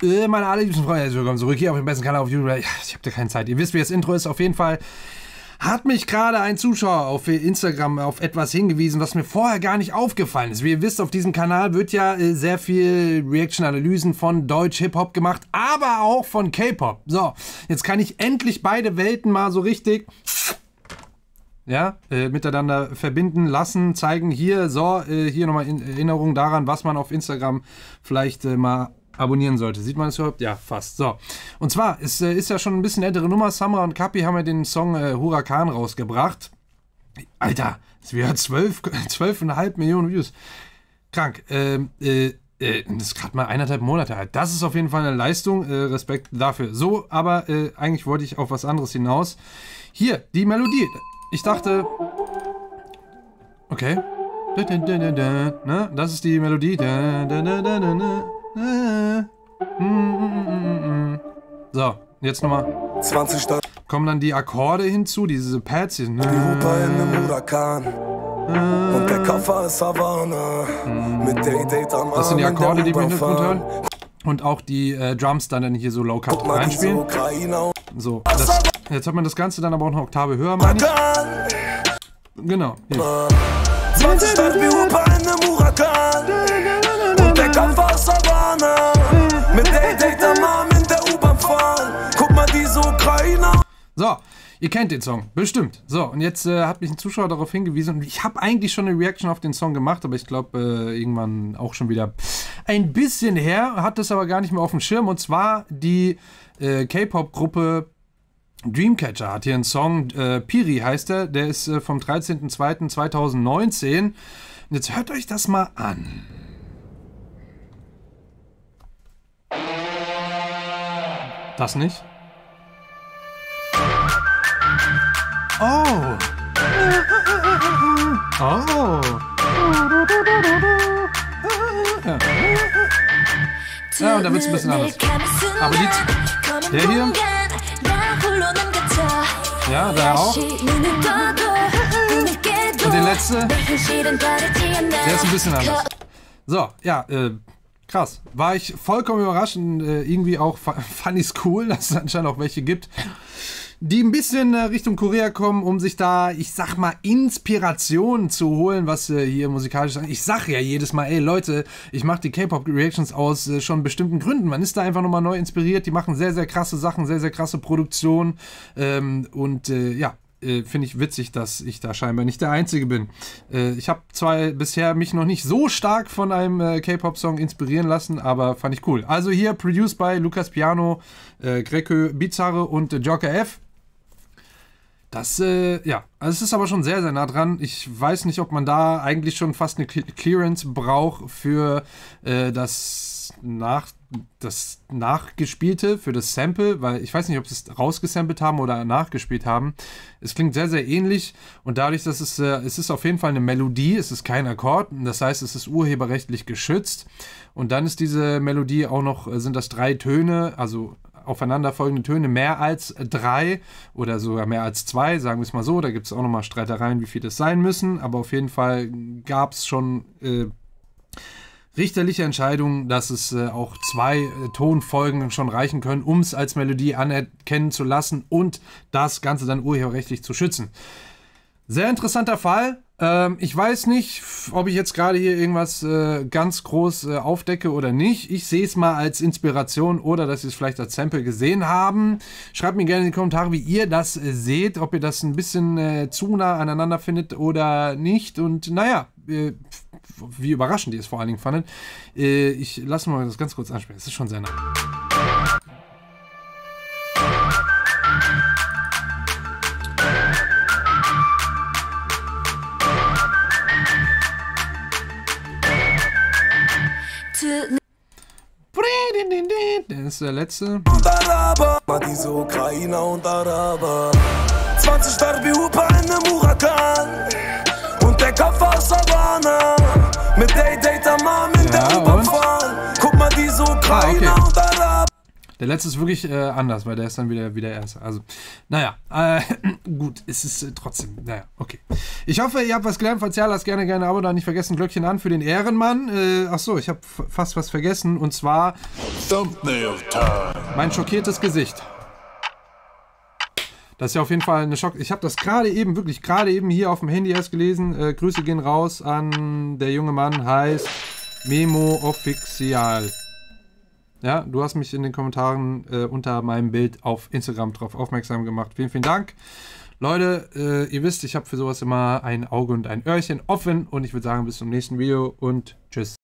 Meine allerliebsten Freunde, herzlich willkommen zurück hier auf dem besten Kanal auf YouTube. Ja, ich habe da keine Zeit. Ihr wisst, wie das Intro ist. Auf jeden Fall hat mich gerade ein Zuschauer auf Instagram auf etwas hingewiesen, was mir vorher gar nicht aufgefallen ist. Wie ihr wisst, auf diesem Kanal wird ja sehr viel Reaction-Analysen von Deutsch-Hip-Hop gemacht, aber auch von K-Pop. So, jetzt kann ich endlich beide Welten mal so richtig miteinander verbinden lassen, zeigen. Hier, so, hier nochmal Erinnerung daran, was man auf Instagram vielleicht mal abonnieren sollte. Sieht man das überhaupt? Ja, fast. So. Und zwar, es ist ja schon ein bisschen ältere Nummer. Samra und Kapi haben ja den Song Huracan rausgebracht. Alter, das wäre 12,5 Millionen Views. Krank. Das ist gerade mal 1,5 Monate alt. Das ist auf jeden Fall eine Leistung. Respekt dafür. So, aber eigentlich wollte ich auf was anderes hinaus. Hier, die Melodie. Ich dachte... Okay. Das ist die Melodie. So, jetzt nochmal. 20 kommen dann die Akkorde hinzu, diese Pads hier. Die Hupe in einem Huracan. Und der Koffer ist Havana. Mit Date am Arm. Das sind die Akkorde, die wir im Hintergrund hören. Und auch die Drums dann hier so low-cut reinspielen. So, jetzt hat man das Ganze dann aber auch eine Oktave höher, meine ich. Genau, hier. 20 Stadt wie Hupe in einem Huracan. Und der Koffer ist Havana. Mit Date am Arm in der U-Bahn fahren. Guck mal diese Ukrainer. So, ihr kennt den Song, bestimmt. So, und jetzt hat mich ein Zuschauer darauf hingewiesen. Und ich habe eigentlich schon eine Reaction auf den Song gemacht, aber ich glaube, irgendwann auch schon wieder ein bisschen her. Hat das aber gar nicht mehr auf dem Schirm. Und zwar die K-Pop-Gruppe Dreamcatcher hat hier einen Song, Piri heißt der. Der ist vom 13.02.2019. Und jetzt hört euch das mal an. Das nicht? Oh! Oh! Ja, ja, und da wird es ein bisschen anders. Aber der hier? Ja, der auch. Und der letzte? Der ist ein bisschen anders. So, ja, krass. War ich vollkommen überrascht und irgendwie auch fand ich es cool, dass es anscheinend auch welche gibt, die ein bisschen Richtung Korea kommen, um sich da, ich sag mal, Inspiration zu holen, was hier musikalisch ist. Ich sag ja jedes Mal, ey Leute, ich mache die K-Pop-Reactions aus schon bestimmten Gründen. Man ist da einfach nochmal neu inspiriert. Die machen sehr, sehr krasse Sachen, sehr, sehr krasse Produktionen. Finde ich witzig, dass ich da scheinbar nicht der Einzige bin. Ich habe zwar bisher mich noch nicht so stark von einem K-Pop-Song inspirieren lassen, aber fand ich cool. Also hier, produced by Lukas Piano, Grekö Bizarre und Joker F. Das, also es ist aber schon sehr, sehr nah dran. Ich weiß nicht, ob man da eigentlich schon fast eine Clearance braucht für das Nachgespielte, für das Sample, weil ich weiß nicht, ob sie es rausgesampelt haben oder nachgespielt haben. Es klingt sehr, sehr ähnlich und dadurch, dass es ist auf jeden Fall eine Melodie, es ist kein Akkord, das heißt, es ist urheberrechtlich geschützt und dann ist diese Melodie auch noch, sind das 3 Töne, also aufeinanderfolgende Töne, mehr als 3 oder sogar mehr als 2, sagen wir es mal so. Da gibt es auch nochmal Streitereien, wie viel das sein müssen, aber auf jeden Fall gab es schon richterliche Entscheidungen, dass es auch 2 Tonfolgen schon reichen können, um es als Melodie anerkennen zu lassen und das Ganze dann urheberrechtlich zu schützen. Sehr interessanter Fall. Ich weiß nicht, ob ich jetzt gerade hier irgendwas ganz groß aufdecke oder nicht. Ich sehe es mal als Inspiration oder dass Sie es vielleicht als Sample gesehen haben. Schreibt mir gerne in die Kommentare, wie ihr das seht, ob ihr das ein bisschen zu nah aneinander findet oder nicht. Und naja, wie überraschend ihr es vor allen Dingen fandet. Ich lasse mal das ganz kurz anspielen. Es ist schon sehr nah. Der ist der letzte. Und Araber, diese Ukrainer und Araber. 20 Stadt wie Hupe in einem Huracan. Und der Koffer ist Havana. Mit Date am Arm in der U-Bahn fahren. Guck mal diese Ukrainer und Araber. Der letzte ist wirklich anders, weil der ist dann wieder der erste. Also, naja, gut, es ist trotzdem, naja, okay. Ich hoffe, ihr habt was gelernt. Falls ja, lasst gerne ein Abo da. Nicht vergessen, Glöckchen an für den Ehrenmann. Achso, ich habe fast was vergessen. Und zwar Thumbnail Time. mein schockiertes Gesicht. Das ist ja auf jeden Fall eine Schock. Ich habe das gerade eben hier auf dem Handy erst gelesen. Grüße gehen raus an der junge Mann, heißt Memo Official. Ja, du hast mich in den Kommentaren unter meinem Bild auf Instagram drauf aufmerksam gemacht. Vielen, vielen Dank. Leute, ihr wisst, ich habe für sowas immer ein Auge und ein Öhrchen offen. Und ich würde sagen, bis zum nächsten Video und tschüss.